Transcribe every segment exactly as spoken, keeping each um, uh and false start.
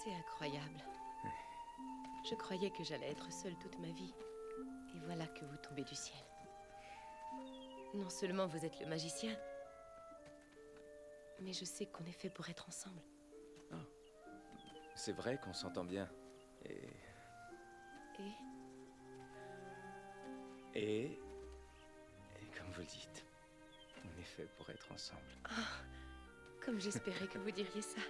C'est incroyable. Je croyais que j'allais être seule toute ma vie. Et voilà que vous tombez du ciel. Non seulement vous êtes le magicien, mais je sais qu'on est fait pour être ensemble. Oh. C'est vrai qu'on s'entend bien. Et... Et Et... Et comme vous le dites, on est fait pour être ensemble. Oh, comme j'espérais que vous diriez ça.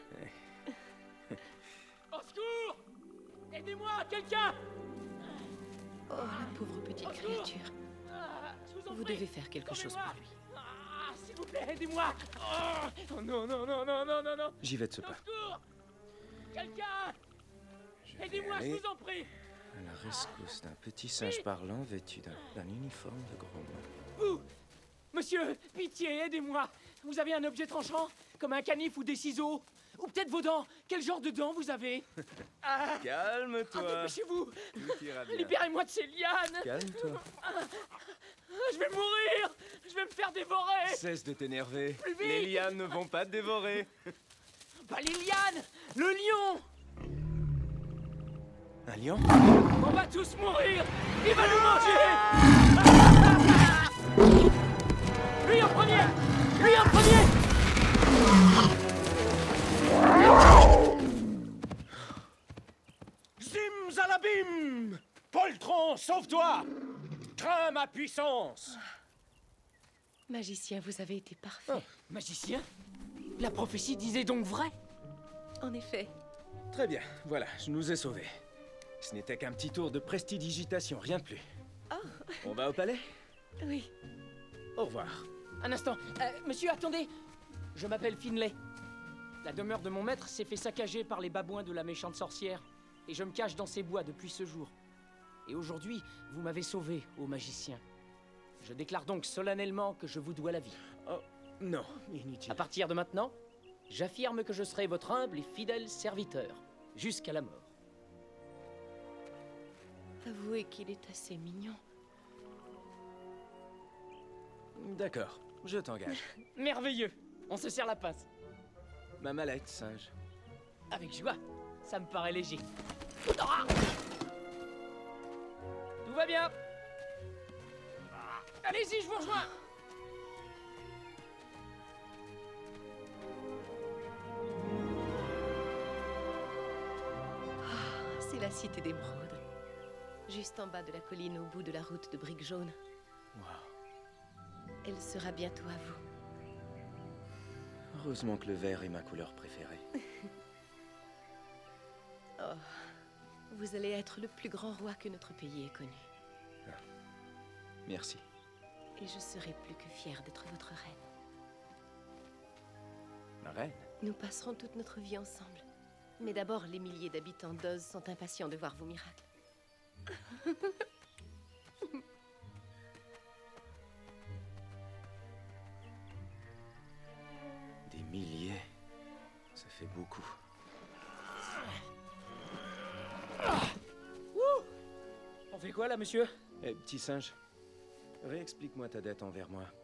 Au secours! Aidez-moi, quelqu'un! Oh, la pauvre petite Au secours! créature. Ah, je vous en Vous prie, devez faire quelque chose sauvez-moi! pour lui. Ah, s'il vous plaît, aidez-moi! Oh, oh non, non, non, non, non, non, non! J'y vais de ce Au pas. secours! Quelqu'un! Je vais Aidez-moi, je aller vous en prie! à la rescousse d'un petit singe parlant vêtu d'un d'un uniforme de grand homme. Vous! Monsieur, pitié, aidez-moi! Vous avez un objet tranchant? Comme un canif ou des ciseaux? Ou peut-être vos dents? Quel genre de dents vous avez? Ah, ah, Calme-toi. dépêchez-vous! Tout ira bien. Libérez-moi de ces lianes! Calme-toi. Je vais mourir! Je vais me faire dévorer! Cesse de t'énerver. Plus vite. Les lianes ne vont pas te dévorer. Pas les lianes! Le lion! Un lion? On va tous mourir! Il va nous manger! Lui en premier! Lui en premier! Zimzalabim! Poltron, sauve-toi! Crains ma puissance! Magicien, vous avez été parfait. Oh, magicien? La prophétie disait donc vrai? En effet. Très bien, voilà, je nous ai sauvés. Ce n'était qu'un petit tour de prestidigitation, rien de plus. Oh, On va au palais? oui. Au revoir. Un instant. Euh, monsieur, attendez. Je m'appelle Finlay. La demeure de mon maître s'est fait saccager par les babouins de la méchante sorcière. Et je me cache dans ces bois depuis ce jour. Et aujourd'hui, vous m'avez sauvé, ô magicien. Je déclare donc solennellement que je vous dois la vie. Oh, non, inutile. À partir de maintenant, j'affirme que je serai votre humble et fidèle serviteur, jusqu'à la mort. Avouez qu'il est assez mignon. D'accord, je t'engage. Merveilleux. On se serre la pince. Ma mallette, singe. Avec joie. Ça me paraît léger. Ah! Tout va bien. Ah, allez-y, je vous rejoins. Ah, c'est la cité d'émeraude. Juste en bas de la colline au bout de la route de briques jaunes. Wow. Elle sera bientôt à vous. Heureusement que le vert est ma couleur préférée. Oh, vous allez être le plus grand roi que notre pays ait connu. Ah. Merci. Et je serai plus que fière d'être votre reine. Ma reine? Nous passerons toute notre vie ensemble. Mais d'abord, les milliers d'habitants d'Oz sont impatients de voir vos miracles. Des milliers. Ça fait beaucoup. On fait quoi là, monsieur? Eh, petit singe, réexplique-moi ta dette envers moi.